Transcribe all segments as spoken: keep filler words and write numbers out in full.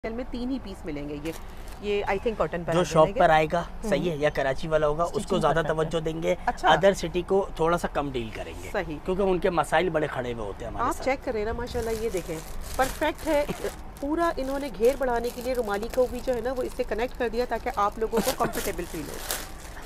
में तीन ही पीस मिलेंगे। ये ये आई थिंक कॉटन पर जो शॉप पर आएगा सही है या कराची वाला होगा उसको ज्यादा तवज्जो देंगे। अच्छा। अदर सिटी को थोड़ा सा कम डील करेंगे सही, क्योंकि उनके मसाइल बड़े खड़े हुए होते हैं हमारे आप साथ। चेक करें ना माशाल्लाह, ये देखें परफेक्ट है पूरा। इन्होंने घेर बढ़ाने के लिए रुमाली को भी जो है ना वो इससे कनेक्ट कर दिया ताकि आप लोगों को कंफर्टेबल फील हो।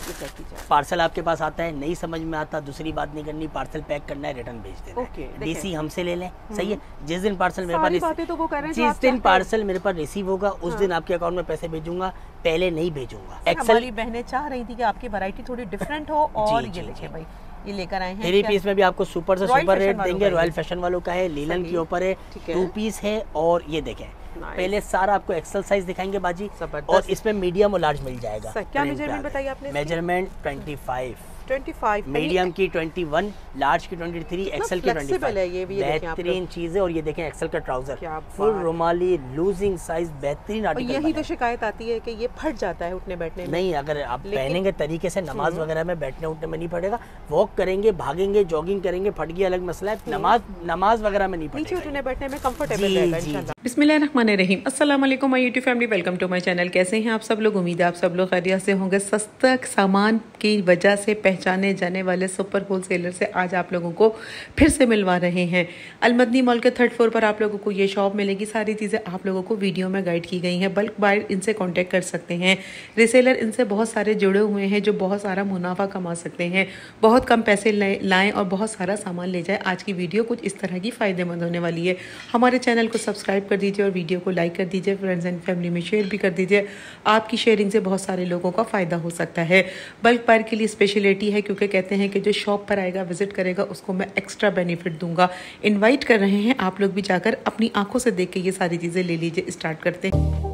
पार्सल आपके पास आता है, नहीं समझ में आता, दूसरी बात नहीं करनी, पार्सल पैक करना है, रिटर्न भेज देना है। डीसी हमसे ले लें सही है। जिस दिन पार्सल मेरे पास तो वो कर रहे हैं, जिस दिन पार्सल मेरे पास रिसीव होगा उस हाँ। दिन आपके अकाउंट में पैसे भेजूंगा, पहले नहीं भेजूंगा। एक्सेल बहनें चाह रही थी कि आपकी वैरायटी थोड़ी डिफरेंट हो और ये देखिए भाई ये लेकर आए हैं। थ्री पीस में भी आपको सुपर से सुपर रेट देंगे। रॉयल फैशन वालों का है, लीलन के ऊपर है, टू पीस है। और ये देखें पहले सारा आपको एक्सेल साइज दिखाएंगे बाजी, और इसमें मीडियम और लार्ज मिल जाएगा। क्या मेजरमेंट बताइए आपने? मेजरमेंट ट्वेंटी फाइव, पच्चीस, मीडियम की इक्कीस, लार्ज की तेईस, एक्सेल की पच्चीस। बेहतरीन चीज है। और ये देखें एक्सेल का ट्राउजर फुल रुमाली, लूजिंग साइज, बेहतरीन आर्टिकल। यही तो शिकायत आती है कि ये फट जाता है उठने बैठने में। नहीं, अगर आप पहनेंगे तरीके से नमाज वगैरह में बैठने उठने में नहीं पड़ेगा। वॉक करेंगे, भागेंगे, जॉगिंग करेंगे, फट गया अलग मसला है। नमाज नमाज वगैरह में नहीं पड़ेगा, नीचे उठने बैठने में कंफर्टेबल रहेगा इंशाल्लाह। बिस्मिल्लाहिर्रहमानिर्रहीम, अस्सलाम वालेकुम my YouTube family, welcome to my channel. कैसे हैं आप सब लोग? उम्मीद है आप सब लोग खैरियत से होंगे। सस्ता सामान की वजह से पहचाने जाने वाले सुपर होलसेलर से आज आप लोगों को फिर से मिलवा रहे हैं। अलमदनी मॉल के थर्ड फ्लोर पर आप लोगों को ये शॉप मिलेगी। सारी चीज़ें आप लोगों को वीडियो में गाइड की गई हैं। बल्क बायर इनसे कांटेक्ट कर सकते हैं। रिसेलर इनसे बहुत सारे जुड़े हुए हैं जो बहुत सारा मुनाफा कमा सकते हैं। बहुत कम पैसे लाएं और बहुत सारा सामान ले जाएं। आज की वीडियो कुछ इस तरह की फ़ायदेमंद होने वाली है। हमारे चैनल को सब्सक्राइब कर दीजिए और वीडियो को लाइक कर दीजिए, फ्रेंड्स एंड फैमिली में शेयर भी कर दीजिए। आपकी शेयरिंग से बहुत सारे लोगों का फ़ायदा हो सकता है। बल्क बायर के लिए स्पेशलिटी है क्योंकि कहते हैं कि जो शॉप पर आएगा, विजिट करेगा, उसको मैं एक्स्ट्रा बेनिफिट दूंगा। इनवाइट कर रहे हैं, आप लोग भी जाकर अपनी आंखों से देख के ये सारी चीज़ें ले लीजिए। स्टार्ट करते हैं।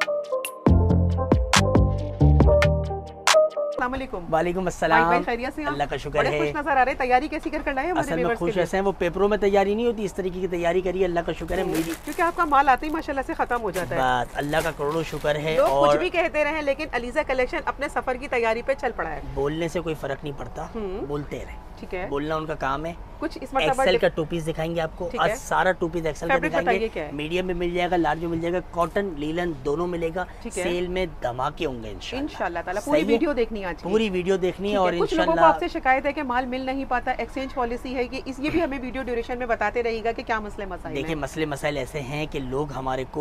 वालेकुम अस्सलाम। अल्लाह का शुक्र है। खुश नजर आ रहे हैं। तैयारी कैसी कर लाए हमारे असल में खुश ऐसे हैं, वो पेपरों में तैयारी नहीं होती, इस तरीके की तैयारी करिए। अल्लाह का शुक्र है मेरी, क्योंकि आपका माल आते ही माशाल्लाह से खत्म हो जाता है। बात अल्लाह का करोड़ों शुक्र है। लोग और कुछ भी कहते रहे लेकिन अलीजा कलेक्शन अपने सफर की तैयारी पे चल पड़ा है। बोलने से कोई फर्क नहीं पड़ता, बोलते रहे, ठीक है, बोलना उनका काम है। कुछ इस एक्सेल का टू पीस दिखाएंगे आपको, आज सारा टू पीस एक्सेल का दिखाएंगे। मीडियम में मिल जाएगा, लार्ज में मिल जाएगा, कॉटन लीलन दोनों मिलेगा। सेल में धमाके होंगे इंशाल्लाह ताला। पूरी वीडियो देखनी है, पूरी वीडियो देखनी है। और कुछ लोगों को आपसे शिकायत है कि माल मिल नहीं पाता, एक्सचेंज पॉलिसी है कि इस ये भी हमें वीडियो ड्यूरेशन में बताते रहेगा कि क्या मसले मसाइल। देखिए मसले मसाइल ऐसे हैं कि लोग हमारे को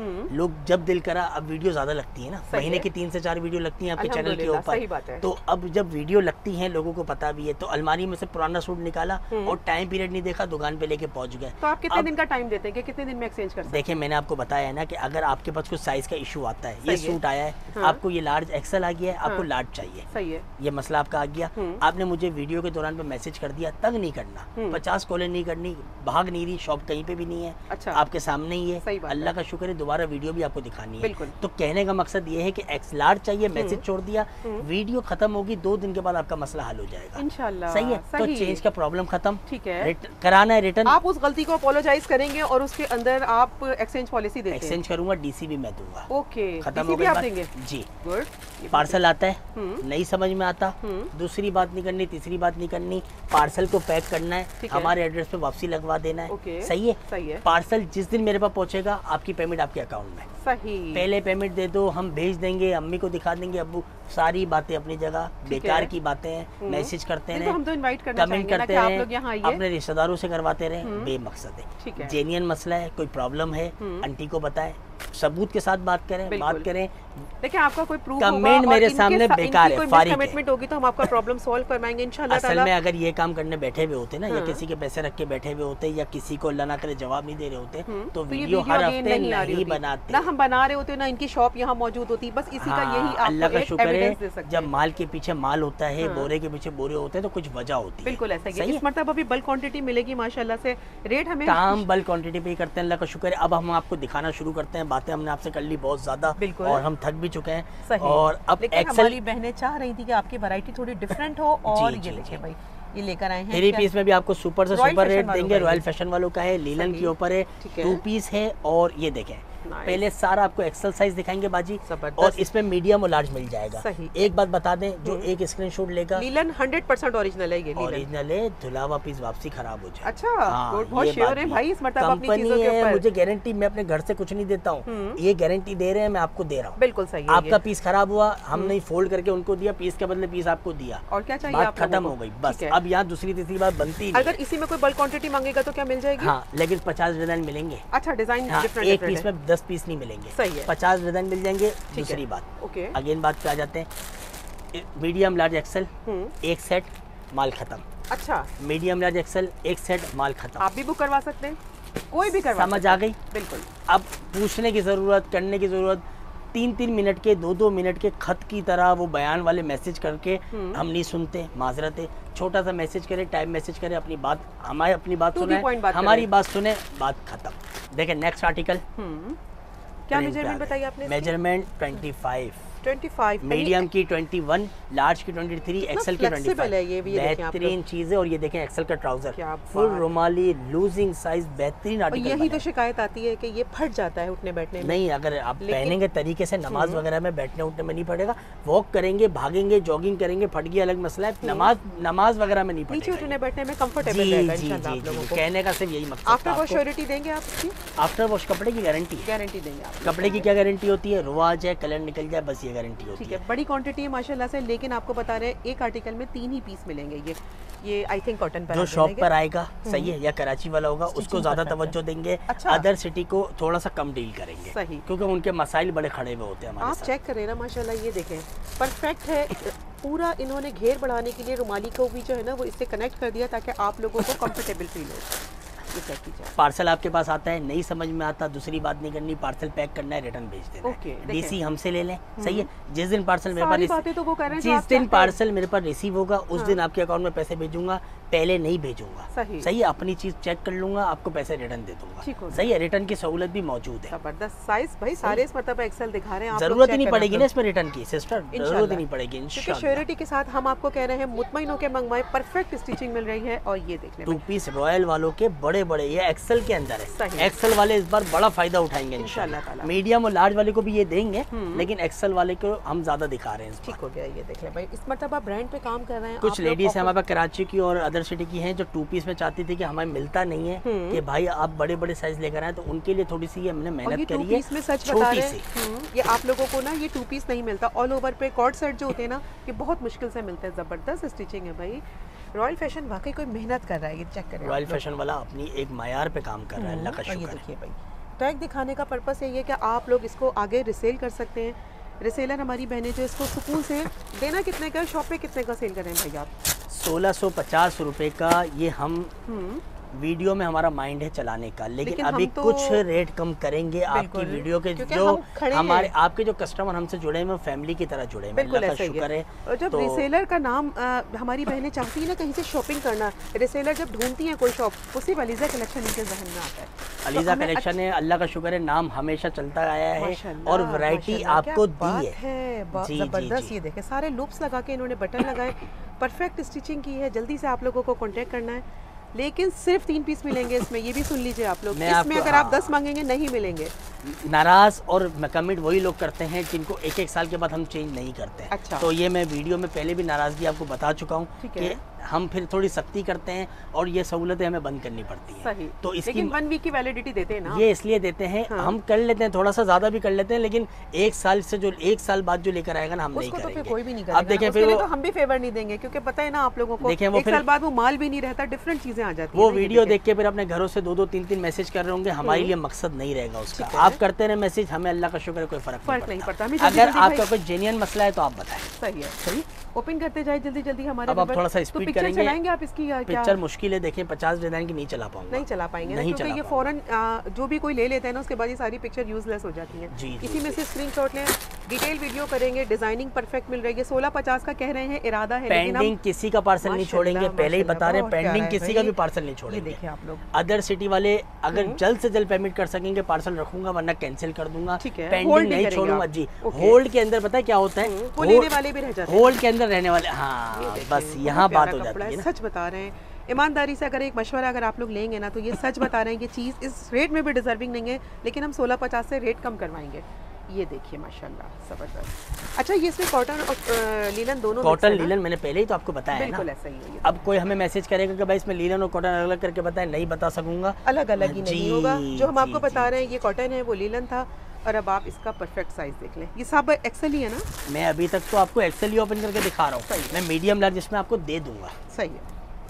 लोग जब दिल करा, अब वीडियो ज्यादा लगती है ना, महीने की तीन से चार वीडियो लगती है आपके चैनल के ऊपर। तो अब जब वीडियो लगती है लोगों को पता भी है, तो अलमारी में से पुराना सूट निकाला और टाइम पीरियड नहीं देखा, दुकान पे लेके पहुंच गए। तो आप कितने दिन का टाइम देते हैं कि कितने दिन में एक्सचेंज कर सकते हैं? देखिए मैंने आपको बताया है ना कि अगर आपके पास कुछ साइज का इशू आता है, ये सूट आया है, हाँ। आपको ये लार्ज एक्सेल आ गया है, आपको हाँ। लार्ज चाहिए, सही है, ये मसला आपका आ गया, आपने मुझे वीडियो के दौरान पे मैसेज कर दिया, तंग नहीं करना, पचास कॉलें नहीं करनी, भाग नहीं रही, शॉप कहीं पे भी नहीं है, अच्छा। आपके सामने ही है, अल्लाह का शुक्र है, दोबारा वीडियो भी आपको दिखानी है। तो कहने का मकसद ये है कि एक्स लार्ज चाहिए, मैसेज छोड़ दिया, वीडियो खत्म होगी, दो दिन के बाद आपका मसला हल हो जाएगा इंशाल्लाह, सही है। तो चेंज का प्रॉब्लम खत्म, ठीक है, कराना है रिटर्न, आप उस गलती को अपोलोजाइज करेंगे और उसके अंदर आप एक्सचेंज पॉलिसी देंगे। एक्सचेंज करूंगा, डीसी भी मैं दूंगा, ओके, खत्म हो गया जी। गुड, पार्सल आता है, नहीं समझ में आता, दूसरी बात नहीं करनी, तीसरी बात नहीं करनी, पार्सल को पैक करना है, हमारे एड्रेस पे वापसी लगवा देना है, सही है, सही है। पार्सल जिस दिन मेरे पास पहुंचेगा, आपकी पेमेंट आपके अकाउंट में, सही, पहले पेमेंट दे दो, हम भेज देंगे, अम्मी को दिखा देंगे, अब्बू, सारी बातें अपनी जगह, बेकार की बातें हैं, मैसेज करते हैं, हम तो इनवाइट करना कमेंट करते हैं, अपने रिश्तेदारों से करवाते रहे, बेमकसद है, जेन्युइन मसला है, कोई प्रॉब्लम है, आंटी को बताएं, सबूत के साथ बात करें, बात करें। देखिए आपका कोई प्रूफ कमेंट मेरे सामने बेकार है, फारिग कमिटमेंट होगी तो हम आपका प्रॉब्लम सॉल्व करवाएंगे इंशाल्लाह ताला। असल में अगर ये काम करने बैठे हुए होते ना, या किसी के पैसे रख के बैठे हुए होते, या किसी को अल्लाह ना करे जवाब नहीं दे रहे होते, तो वीडियो हर हफ्ते नहीं बनाते, ना हम बना रहे होते, ना इनकी शॉप यहाँ मौजूद होती, बस इसी का यही अल्लाह का शुक्र है। जब माल के पीछे माल होता है, बोरे के पीछे बोरे होते हैं, तो कुछ वजह होती है, बिल्कुल ऐसा ही। इस मतलब अभी बल्क क्वांटिटी मिलेगी माशाल्लाह से, रेट हमें काम बल्क क्वांटिटी पे ही करते हैं, अल्लाह का शुक्र है। अब हम आपको दिखाना शुरू करते हैं, बातें हमने आपसे कर ली बहुत ज्यादा, और हम थक भी चुके हैं। और अब हमारी बहनें चाह रही थी कि आपकी वैरायटी थोड़ी डिफरेंट हो, और ये देखिए भाई ये लेकर आए हैं। थ्री पीस में भी आपको सुपर से सुपर रेट देंगे, रॉयल फैशन वालों का है, लीलन के ऊपर है, टू पीस है, और ये देखें पहले सारा आपको एक्सेल साइज दिखाएंगे बाजी, और इसमें मीडियम और लार्ज मिल जाएगा। सही। एक बात बता दें, जो एक स्क्रीनशॉट लेगा, लीलन हंड्रेड परसेंट ओरिजिनल है, ये ओरिजिनल है, धुला हुआ पीस वापसी खराब हो जाए। अच्छा, हाँ, बहुत श्योर है भाई, इस मतलब अपनी चीजों के ऊपर मुझे गारंटी, मैं अपने घर से कुछ नहीं देता हूँ, ये गारंटी दे रहे हैं, मैं आपको दे रहा हूँ। बिल्कुल सही। आपका पीस खराब हुआ, हम नहीं फोल्ड करके उनको दिया, पीस के बदले पीस आपको दिया, और क्या चाहिए, बात खत्म हो गई बस। अब यहाँ दूसरी तीसरी बात बनती है, अगर इसी में कोई बल्क क्वांटिटी मांगेगा तो क्या मिल जाएगी? हाँ, लेकिन पचास डिजाइन मिलेंगे। अच्छा, डिजाइन एक पीस में दस पीस नहीं मिलेंगे, सही है, पचास डिजाइन मिल जाएंगे। दूसरी बात, ओके, अगेन बात पे आ जाते हैं, मीडियम लार्ज एक्सेल एक सेट, माल खत्म। अच्छा, मीडियम लार्ज एक्सेल एक सेट, माल खत्म। आप भी बुक करवा सकते हैं, कोई भी करवा, समझ आ गई? बिल्कुल। अब पूछने की जरूरत, करने की जरूरत, तीन तीन मिनट के, दो दो मिनट के खत की तरह वो बयान वाले मैसेज करके हम नहीं सुनते, माजरत है। छोटा सा मैसेज करे, टाइम मैसेज करे, अपनी बात, हमारी अपनी बात सुने, हमारी बात सुने, बात खत्म। देखें नेक्स्ट आर्टिकल, क्या मेजरमेंट बताइए आपने? मेजरमेंट ट्वेंटी फाइव, पच्चीस, मीडियम की इक्कीस, लार्ज की तेईस, एक्सेल की पच्चीस। बेहतरीन चीज है। और ये देखें एक्सेल का ट्राउजर, फुल रुमाली, लूजिंग साइज, बेहतरीन आर्टिकल। यही तो शिकायत आती है कि ये फट जाता है उठने बैठने में। नहीं, अगर आप पहनेंगे तरीके से, नमाज वगैरह में बैठने उठने में नहीं पड़ेगा, वॉक करेंगे, भागेंगे, जॉगिंग करेंगे, फट गया अलग मसला है, नमाज नमाज वगैरह में नहीं पड़ेगा, नीचे उठने बैठने में कंफर्टेबल रहेगा इंशाल्लाह आप लोगों को। कहने का सिर्फ यही मकसद। आफ्टर वॉश श्योरिटी देंगे आप इसकी? आफ्टर वॉश कपड़े की गारंटी, गारंटी देंगे आप। कपड़े की क्या गारंटी होती है? रुआ जाए, कलर निकल जाए, बस ये गारंटी होती है। बड़ी क्वांटिटी है माशाल्लाह से, लेकिन आपको बता रहे हैं एक आर्टिकल में तीन ही पीस मिलेंगे। ये ये आई थिंक कॉटन पर जो शॉप पर आएगा, सही है, या कराची वाला होगा, उसको ज्यादा तवज्जो देंगे। अच्छा। अदर सिटी को थोड़ा सा कम डील करेंगे, सही, क्योंकि उनके मसाइल बड़े खड़े हुए होते हैं हमारे आप साथ। चेक करें ना माशाल्लाह, ये देखें परफेक्ट है पूरा। इन्होंने घेर बढ़ाने के लिए रुमाली को भी जो है ना वो इससे कनेक्ट कर दिया ताकि आप लोगों को कंफर्टेबल फील हो। पार्सल आपके पास आता है, नहीं समझ में आता, दूसरी बात नहीं करनी, पार्सल पैक करना है, रिटर्न भेज देना है। डीसी हमसे ले लें, सही है। जिस दिन पार्सल मेरे पास तो वो कर रहे हैं, जिस दिन पार्सल मेरे पास रिसीव होगा उस दिन आपके अकाउंट में पैसे भेजूंगा, पहले नहीं भेजूंगा, सही, सही है। अपनी चीज चेक कर लूंगा, आपको पैसे रिटर्न दे दूंगा, सही है। रिटर्न की सहूलत भी मौजूद है। जबरदस्त साइज भाई, सारे इस मतलब एक्सेल दिखा रहे हैं, जरूरत ही नहीं पड़ेगी ना इसमें रिटर्न की सिस्टर, जरूरत ही नहीं पड़ेगी इंशाल्लाह। श्योरिटी के साथ हम आपको कह रहे हैं, मुतमईन होकर मंगवाएं, परफेक्ट स्टिचिंग मिल रही है। और ये देख लें टू पीस रॉयल वालों के बड़े बड़े, ये एक्सेल के अंदर है, एक्सेल वाले इस बार बड़ा फायदा उठाएंगे इंशाल्लाह। मीडियम और लार्ज वाले को भी ये देंगे, लेकिन एक्सेल वाले को हम ज्यादा दिखा रहे हैं। ठीक हो गया, ये देख लें भाई, इस मतलब आप ब्रांड पे काम कर रहे हैं। कुछ लेडीज हमारे पास कराची की और अदर सिटी की हैं जो टू पीस में चाहती थी कि हमें मिलता नहीं है, कि भाई आप बड़े बड़े साइज लेकर आए, तो उनके लिए थोड़ी सी हमने मेहनत करी है। इसमें सच बता रहे हैं, ये आप लोगों को ना ये टू पीस नहीं मिलता, ऑल ओवर पे कॉर्ड सेट जो होते हैं ना, ये बहुत मुश्किल से मिलते हैं। जबरदस्त स्टिचिंग है भाई, रॉयल फैशन वाकई कोई मेहनत कर रहा है, ये चेक करें। रॉयल फैशन वाला अपनी एक मायार पे काम कर रहा है, अल्लाह का शुक्र है। देखिए भाई, टैग दिखाने का पर्पस यही है कि आप लोग इसको आगे रिसेल कर सकते हैं। रिसेलर हमारी बहनें जो इसको सुकून से देना कितने का, शॉप पे कितने का सेल कर रहे हैं भाई आप? सोलह सौ पचास रुपए का ये हम वीडियो में हमारा माइंड है चलाने का, लेकिन, लेकिन अभी तो कुछ रेट कम करेंगे आपकी वीडियो के, जो हम हमारे आपके जो कस्टमर हमसे जुड़े हैं, फैमिली की तरह जुड़े हैं, अल्लाह का शुक्र है। और जब तो, रिसेलर का नाम आ, हमारी बहनें चाहती है ना कहीं से शॉपिंग करना, रिसेलर जब ढूंढती हैं कोई शॉप, उसी अलीजा कलेक्शन इनके जहन में आता है। अलीजा कलेक्शन है, अल्लाह का शुक्र है, नाम हमेशा चलता आया है और वैरायटी आपको दी है। जबरदस्त, ये देखें सारे लूप्स लगा के इन्होंने बटन लगाए, परफेक्ट स्टिचिंग की है। जल्दी से आप लोगों को कॉन्टेक्ट करना है, लेकिन सिर्फ तीन पीस मिलेंगे इसमें, ये भी सुन लीजिए आप लोग। इसमें अगर आप दस मांगेंगे नहीं मिलेंगे। नाराज और कमेंट वही लोग करते हैं जिनको एक एक साल के बाद हम चेंज नहीं करते। अच्छा। तो ये मैं वीडियो में पहले भी नाराजगी आपको बता चुका हूँ कि हम फिर थोड़ी सख्ती करते हैं और ये सहूलतें हमें बंद करनी पड़ती हैं। सही। तो इसकी लेकिन वन वीक की वैलिडिटी देते हैं ना, ये इसलिए देते हैं। हाँ। हम कर लेते हैं, थोड़ा सा ज्यादा भी कर लेते हैं, लेकिन एक साल से जो एक साल बाद जो लेकर आएगा ना, हम नहीं करेंगे। तो कोई भी नहीं करेगा। अब देखें फिर तो हम भी फेवर नहीं देंगे, क्योंकि पता है ना आप लोगों को, एक साल बाद वो माल भी नहीं रहता, डिफरेंट चीजें आ जाती है। वो वीडियो देख के फिर अपने घरों से दो दो तीन तीन मैसेज कर रहे होंगे, हमारे लिए मकसद नहीं रहेगा उसका। आप करते रहे मैसेज, हमें अल्लाह का शुक्र है कोई फर्क नहीं पड़ता। अगर आपका कोई जेन्युइन मसला है तो आप बताएं। सही है, सही। ओपन करते जाए जल्दी जल्दी हमारे। अब आप थोड़ा सा स्पीड करेंगे, चलाएंगे आप इसकी या क्या? पिक्चर मुश्किल है, देखिए पचास डिजाइन की नहीं चला पाऊंगा, नहीं चला पाएंगे, नहीं क्योंकि ये फौरन जो भी कोई ले लेता है ना, उसके बाद ये सारी पिक्चर यूजलेस हो जाती है। इसी में से स्क्रीनशॉट लें, डिटेल वीडियो करेंगे, डिजाइनिंग परफेक्ट मिल रही है। सोलह पचास का कह रहे हैं, इरादा है, पेंडिंग किसी का पार्सल नहीं छोड़ेंगे, पहले ही बता रहे हैं, पेंडिंग किसी का भी पार्सल नहीं छोड़ेंगे। देखिए आप लोग, अदर सिटी वाले अगर जल्द से जल्द पेमेंट कर सकेंगे पार्सल रखूंगा, वरना कैंसिल कर दूंगा, पेंडिंग नहीं छोड़ूंगा जी। होल्ड के अंदर पता है क्या होता है, लेने वाले भी रह जाते हैं, होल्ड के अंदर रहने वाले। हाँ बस यहाँ बात हो जाती है। सच बता रहे हैं, ईमानदारी से अगर एक मशवरा अगर आप लोग लेंगे ना, तो ये सच बता रहे हैं कि चीज़ इस रेट में भी डिजर्विंग नहीं है, लेकिन हम सोलह पचास से रेट कम करवाएंगे। ये देखिए माशाल्लाह ज़बरदस्त। अच्छा, ये इसमें कॉटन और लीलन दोनों? कॉटन लीलन मैंने पहले ही तो आपको बताया है ना। बिल्कुल ऐसा ही है। अब कोई हमें मैसेज करेगा कि भाई इसमें लीलन और कॉटन अलग अलग करके बताएं, नहीं बता सकूंगा। अलग अलग ही नहीं होगा। जो हम आपको बता रहे हैं ये कॉटन है, वो लीलन था। और अब आप इसका परफेक्ट साइज देख लें। ये सब एक्सेल ही है ना? मैं अभी तक तो आपको एक्सेल ही ओपन करके दिखा रहा हूँ। मैं मीडियम लार्ज इसमें आपको दे दूंगा। सही है,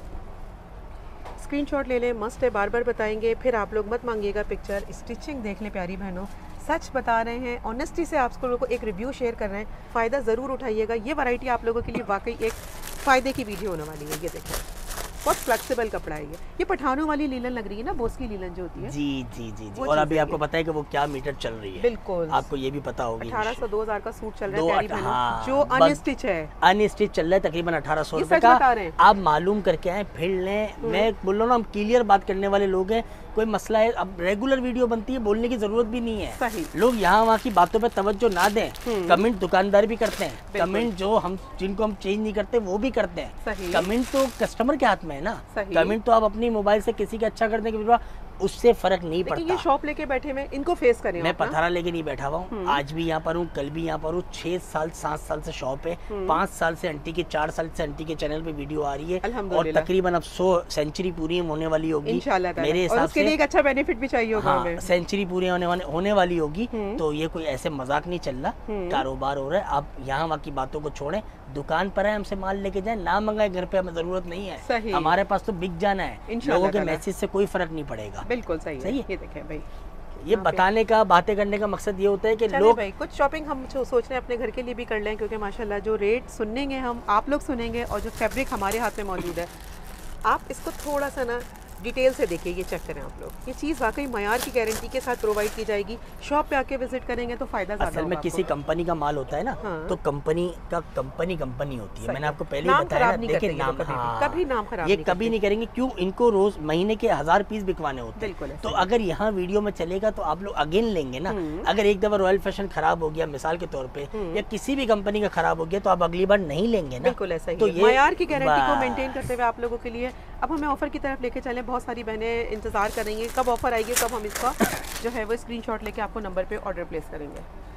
स्क्रीनशॉट ले लें, मस्त है, बार बार बताएंगे, फिर आप लोग मत मांगिएगा पिक्चर। स्टिचिंग देख लें प्यारी बहनों, सच बता रहे हैं, ऑनेस्टी से आप लोगों को एक रिव्यू शेयर कर रहे हैं, फ़ायदा ज़रूर उठाइएगा। ये वैरायटी आप लोगों के लिए वाकई एक फ़ायदे की वीडियो होने वाली है। ये देखो बहुत फ्लेक्सिबल कपड़ा है ये। ये पठानों वाली लीलन लग रही है ना, बोस की लीलन जो होती है। जी जी जी जी। और अभी आपको पता है कि वो क्या मीटर चल रही है। बिल्कुल, आपको ये भी पता होगी। अठारह सौ दो हजार का सूट चल रहा है हाँ, जो अनस्टिच है। अनस्टिच चल रहा है तकरीबन अठारह सौ रुपए का। आप मालूम करके आए, फिर लें। मैं बोल रहा हूँ हम क्लियर बात करने वाले लोग हैं, कोई मसला है। अब रेगुलर वीडियो बनती है, बोलने की जरूरत भी नहीं है। सही। लोग यहाँ वहाँ की बातों पे तवज्जो ना दें। कमेंट दुकानदार भी करते हैं, कमेंट जो हम जिनको हम चेंज नहीं करते वो भी करते हैं। कमेंट तो कस्टमर के हाथ में है ना। कमेंट तो आप अपनी मोबाइल से किसी का अच्छा करने के उससे फर्क नहीं पड़ता। ये शॉप लेके बैठे में इनको फेस करें। मैं पथारा लेके नहीं बैठा हुआ हूँ, आज भी यहाँ पर हूँ, कल भी यहाँ पर हूँ। छह साल सात साल से शॉप है, पाँच साल से आंटी के, चार साल से आंटी के चैनल पे वीडियो आ रही है और तकरीबन अब सौ सेंचुरी पूरी होने वाली होगी मेरे हिसाब से। एक अच्छा बेनिफिट भी चाहिए होगा। हाँ, सेंचुरी पूरी होने वाले होने वाली होगी। तो ये कोई ऐसे मजाक नहीं चल रहा, कारोबार हो रहा है। आप यहाँ वहाँ की बातों को छोड़ें, दुकान पर है, हमसे माल लेके जाए, ना मंगाए, घर पे हमें जरूरत नहीं है। हमारे पास तो बिक जाना है, लोगों के मैसेज से कोई फर्क नहीं पड़ेगा। बिल्कुल सही है। ये देखें भाई, ये बताने का, बातें करने का मकसद ये होता है कि लोग भाई कुछ शॉपिंग हम सोच रहे हैं अपने घर के लिए भी कर लें, क्योंकि माशाल्लाह जो रेट सुनेंगे हम, आप लोग सुनेंगे, और जो फैब्रिक हमारे हाथ में मौजूद है, आप इसको थोड़ा सा ना डिटेल से देखिए, ये चेक करें आप लोग। ये चीज़ वाकई मयार की गारंटी के साथ प्रोवाइड की जाएगी। शॉप पे आके विजिट करेंगे तो फायदा ज़्यादा असल में किसी कंपनी का माल होता है ना। हाँ। तो कंपनी का कंपनी कंपनी होती है। मैंने आपको पहले ही बताया ना, देखिए नाम कभी, हाँ, कभी नाम खराब ये कभी नहीं करेंगे। क्यों? इनको रोज महीने के हजार पीस बिकवाने होते हैं। तो अगर यहाँ वीडियो में चलेगा तो आप लोग अगेन लेंगे ना। अगर एक दफा रॉयल फैशन खराब हो गया मिसाल के तौर पे, या किसी भी कंपनी का खराब हो गया, तो आप अगली बार नहीं लेंगे ना। बिल्कुल ऐसा ही। तो ये मयार की गारंटी को मेंटेन करते हुए आप लोगों के लिए अब हमें ऑफर की तरफ लेके चलें। बहुत सारी बहनें इंतजार कर रही हैं कब ऑफर आएगी, कब हम इसका जो है वो स्क्रीनशॉट लेके आपको नंबर पे ऑर्डर प्लेस करेंगे।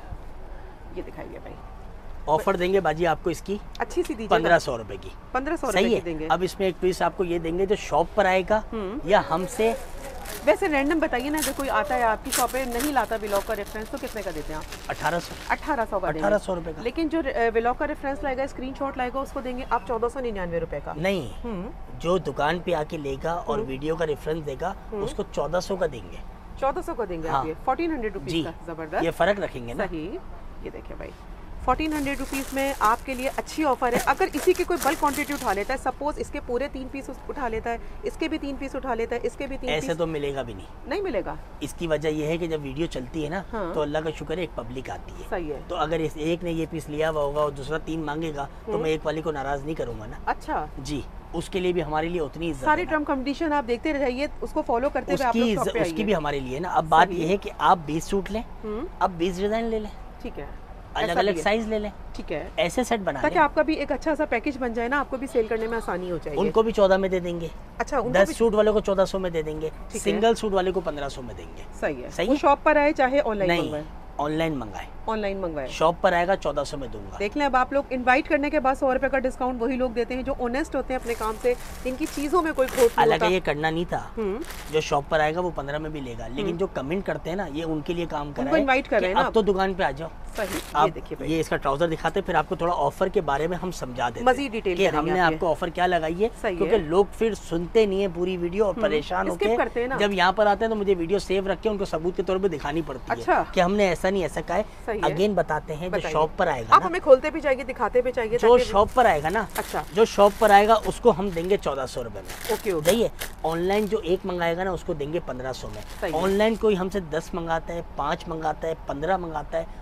ये दिखाइए भाई, ऑफर देंगे बाजी आपको इसकी अच्छी सी दीजिए, पंद्रह सौ रुपए की। पंद्रह सौ रुपए की देंगे। अब इसमें एक पीस आपको ये देंगे जो शॉप पर आएगा या हमसे। वैसे रैंडम बताइए ना, अगर कोई आता है आपकी शॉप पे नहीं लाता व्लॉग का रेफरेंस, तो कितने का देते हैं आप? अठारह सौ अठारह सौ का अठारह सौ रुपए का। लेकिन जो व्लॉग का रेफरेंस लाएगा, स्क्रीनशॉट लाएगा, उसको देंगे आप चौदह सौ निन्यानवे रुपए का। नहीं, जो दुकान पे आके लेगा और वीडियो का रेफरेंस देगा उसको चौदह सौ का देंगे। चौदह सौ का देंगे आप? फोर्टीन हंड्रेड रुपीज का। जबरदस्त, ये फर्क रखेंगे ना। सही। ये देखिए भाई, फोर्टीन हंड्रेड रुपीज़ में आपके लिए अच्छी ऑफर है। अगर इसी के कोई बल्क क्वांटिटी उठा लेता है, सपोज इसके पूरे तीन पीस उठा लेता है, इसके भी तीन पीस उठा लेता है, इसके भी तीन ऐसे पीस, तो मिलेगा भी नहीं। नहीं मिलेगा। इसकी वजह यह है कि जब वीडियो चलती है ना, हाँ। तो अल्लाह का शुक्र है एक पब्लिक आती है। सही है। तो अगर इस एक ने ये पीस लिया हुआ होगा और दूसरा तीन मांगेगा, तो मैं एक वाली को नाराज नहीं करूंगा ना। अच्छा जी, उसके लिए भी हमारे लिए उतनी इज्जत सारे टर्म कंडीशन आप देखते रहिए, उसको फॉलो करते हुए आप लोग शॉप पे आइए। उसकी भी हमारे लिए ना। अब बात यह है कि आप बीस सूट लें, अब बीस डिजाइन ले लें, ठीक है, अलग अलग साइज ले लें, ठीक है, ऐसे सेट बना ताकि आपका भी एक अच्छा सा पैकेज बन जाए ना, आपको भी सेल करने में आसानी हो जाएगी। उनको भी चौदह में दे देंगे। अच्छा, दस सूट वाले को चौदह सौ में दे देंगे, सिंगल सूट वाले को पंद्रह सौ में देंगे। सही है। सही, शॉप पर आए चाहे ऑनलाइन मंगवाए, ऑनलाइन मंगाए, ऑनलाइन मंगवाए, शॉप पर आएगा चौदह सौ में दूंगा। देख लें, अब आप लोग इनवाइट करने के बाद सौ रुपए का डिस्काउंट वही लोग देते हैं जो ऑनेस्ट होते हैं अपने काम से, इनकी चीजों में कोई खोट नहीं होता। हालांकि ये करना नहीं था, जो शॉप पर आएगा वो पंद्रह में भी लेगा, लेकिन जो कमेंट करते हैं ना, ये उनके लिए काम कर रहा है, इनवाइट कर रहे हैं ना। अब तो दुकान पे आ जाओ। सही, आप देखिए, ये इसका ट्राउजर दिखाते, फिर आपको थोड़ा ऑफर के बारे में हम समझा देते हैं, मजीद डिटेल कि हमने आपको ऑफर क्या लगाई है, क्योंकि लोग फिर सुनते नहीं है पूरी वीडियो और परेशान होते हैं। जब यहाँ पर आते हैं तो मुझे वीडियो सेव रख के उनको सबूत के तौर पर दिखानी पड़ती है कि हमने ऐसा नहीं ऐसा कहा है। अगेन बताते हैं, जो शॉप पर आएगा, आप हमें खोलते भी चाहिए, दिखाते भी चाहिए, जो शॉप पर आएगा ना, अच्छा, जो शॉप पर आएगा उसको हम देंगे चौदह सौ रुपए में। Okay okay. देखिए, ऑनलाइन जो एक मंगाएगा ना उसको देंगे पंद्रह सौ में। ऑनलाइन कोई हमसे दस मंगाता है, पाँच मंगाता है, पंद्रह मंगाता है, उसको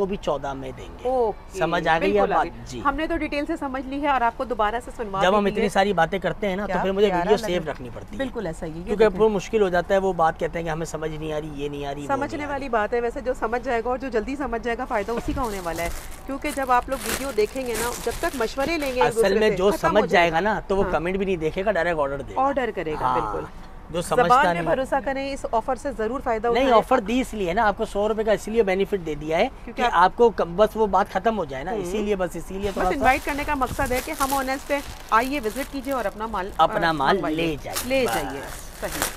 भी चौदह में देंगे। समझ आ गई है बात जी? हमने तो डिटेल से समझ ली है और आपको दोबारा से सुनवा। जब हम इतनी सारी बातें करते हैं ना तो फिर मुझे वीडियो सेव रखनी पड़ती है। बिल्कुल ऐसा ही, क्योंकि वो मुश्किल हो जाता है, वो बात कहते हैं कि हमें समझ नहीं आ रही, ये नहीं आ रही। समझने वाली बात है वैसे, जो समझ जाएगा और जो जल्दी समझ जाएगा फायदा उसी का होने वाला है। क्योंकि जब आप लोग वीडियो देखेंगे ना, जब तक मशवरे लेंगे असल में जो समझ जाएगा ना तो वो कमेंट भी नहीं देखेगा, डायरेक्ट ऑर्डर देगा, ऑर्डर करेगा। बिल्कुल, जो समझता नहीं, भरोसा करें, इस ऑफर से जरूर फायदा नहीं। ऑफर दी इसलिए ना, आपको सौ रुपए का इसलिए बेनिफिट दे दिया है कि आप... आपको बस वो बात खत्म हो जाए ना, इसीलिए बस इसीलिए बस इनवाइट करने का मकसद है कि हम ऑनेस्ट है, आइए विजिट कीजिए और अपना माल अपना माल ले जाइए ले जाइए। सही।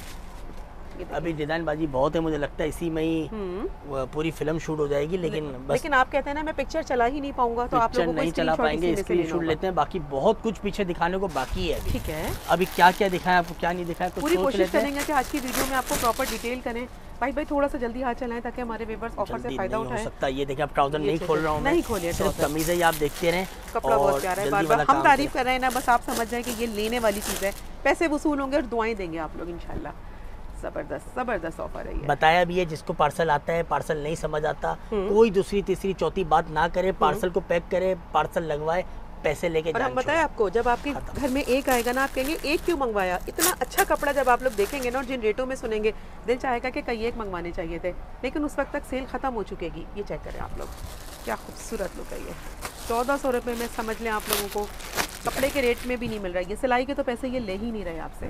अभी डिजाइन बाजी बहुत है, मुझे लगता है इसी में ही पूरी फिल्म शूट हो जाएगी। लेकिन ले, बस लेकिन आप कहते हैं ना मैं पिक्चर चला ही नहीं पाऊंगा, तो आप लोगों को नहीं चला पाएंगे, स्क्रीनशॉट लेते हैं। बाकी बहुत कुछ पीछे दिखाने को बाकी है। ठीक है, अभी क्या क्या दिखाएं आपको, क्या नहीं दिखाएं, पूरी कोशिश करेंगे कि आज की वीडियो में आपको प्रॉपर डिटेल करें। भाई भाई थोड़ा सा जल्दी हाथ चलाएं ताकि हमारे व्यूअर्स ऑफर से फायदा उठाएं। हो सकता है ये देखिए, आप ट्राउजर नहीं खोल रहा हूं, नहीं खोलिए, सिर्फ कमीज है, आप देखते रहें। कपड़ा बहुत प्यारा है, बार बार हम तारीफ कर रहे हैं ना, बस आप समझ जाएं कि ये लेने वाली चीज़ है। पैसे वसूल होंगे और दुआएं देंगे आप लोग इंशाल्लाह। जबरदस्त जबरदस्त ऑफर है ये। बताया भी है, जिसको पार्सल आता है, पार्सल नहीं समझ आता, कोई दूसरी तीसरी चौथी बात ना करे, पार्सल को पैक करे, पार्सल लगवाए, पैसे लेके। और हम बताएं आपको, जब आपके घर में एक आएगा ना, आप कहेंगे एक क्यों मंगवाया, इतना अच्छा कपड़ा जब आप लोग देखेंगे ना और जिन रेटों में सुनेंगे, दिल चाहेगा कि कई एक मंगवाने चाहिए थे, लेकिन उस वक्त तक सेल खत्म हो चुकेगी। ये चेक करें आप लोग, क्या खूबसूरत लुक है ये। चौदह सौ रुपये में समझ लें आप लोगों को, कपड़े के रेट में भी नहीं मिल रहा है। ये सिलाई के तो पैसे ये ले ही नहीं रहे आपसे।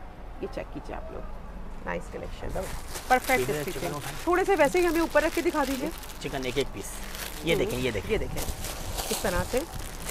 ये चेक कीजिए आप लोग, नाइस कलेक्शन, परफेक्ट स्टिचिंग। थोड़े से वैसे ही हमें ऊपर रख के दिखा दीजिए चिकन एक एक पीस। ये देखें, ये देखें, ये देखें इस तरह से,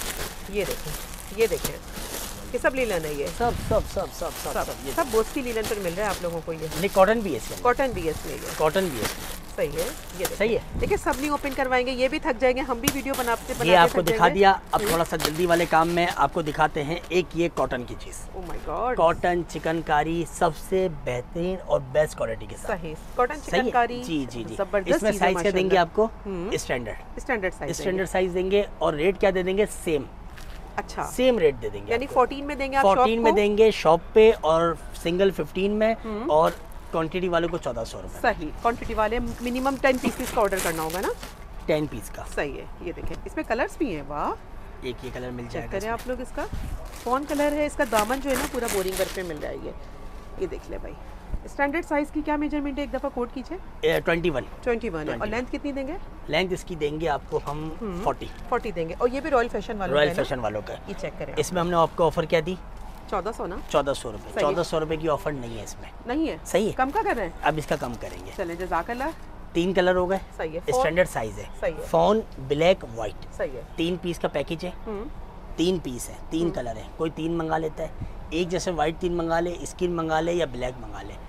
ये देखें, ये देखें, ये सब लीलन है, ये सब सब सब सब सब सब सब, सब बोस की लीलन पर मिल रहा है आप लोगों को। ये नहीं, कॉटन भी है इसमें, कॉटन भी है इसमें, ये कॉटन भी है। सही है, ये सही है। देखिए सब नहीं ओपन करवाएंगे, ये भी थक जाएंगे, हम भी वीडियो बनाते बनाते ये आपको दिखा दिया। अब थोड़ा सा जल्दी वाले काम में आपको दिखाते हैं एक ये कॉटन की चीज। Oh my god, cotton chikankari सबसे बेहतरीन और बेस्ट क्वालिटी के साथ। सही, कॉटन चिकनकारी। जी जी जी, इसमें साइज क्या देंगे आपको? Standard standard size, standard size देंगे। और रेट क्या दे देंगे? सेम। अच्छा, सेम रेट दे देंगे, यानी चौदह में देंगे आप, चौदह में देंगे शॉप पे, और सिंगल पंद्रह में, और क्वांटिटी वाले को चौदह सौ रुपए। सही, क्वांटिटी वाले मिनिमम टेन पीसेस का ऑर्डर करना होगा ना, टेन पीस का। सही है। ये देखें, इसमें कलर्स भी हैं, वाह। एक ये कलर मिल जाएगा, करें आप लोग इसका कौन कलर है, इसका दामन जो है ना पूरा बोरिंग वर्क पे मिल रहा है। ये ये देख ले भाई, स्टैंडर्ड साइज की क्या मेजरमेंट है, एक दफा कोड कीजिए। ट्वेंटी वन ट्वेंटी वन है, और लेंथ कितनी देंगे? लेंथ इसकी देंगे आपको हम फोर्टी फोर्टी देंगे। और ये भी रॉयल फैशन वालों रॉयल फैशन वालों का। ये चेक करें, इसमें हमने आपको ऑफर क्या दी? चौदह सौ ना, चौदह सौ रुपए। चौदह सौ रुपए की ऑफर नहीं है इसमें। नहीं है, सही है, कम का कर रहे हैं, अब इसका कम करेंगे। चले जज़ाकल्लाह। तीन कलर हो गए, सही है, स्टैंडर्ड साइज है, सही है, फोन ब्लैक व्हाइट, सही है। तीन पीस का पैकेज है, तीन पीस है, तीन कलर है, कोई तीन मंगा लेता है, एक जैसे व्हाइट तीन मंगा ले, स्किन मंगा ले या ब्लैक मंगा ले।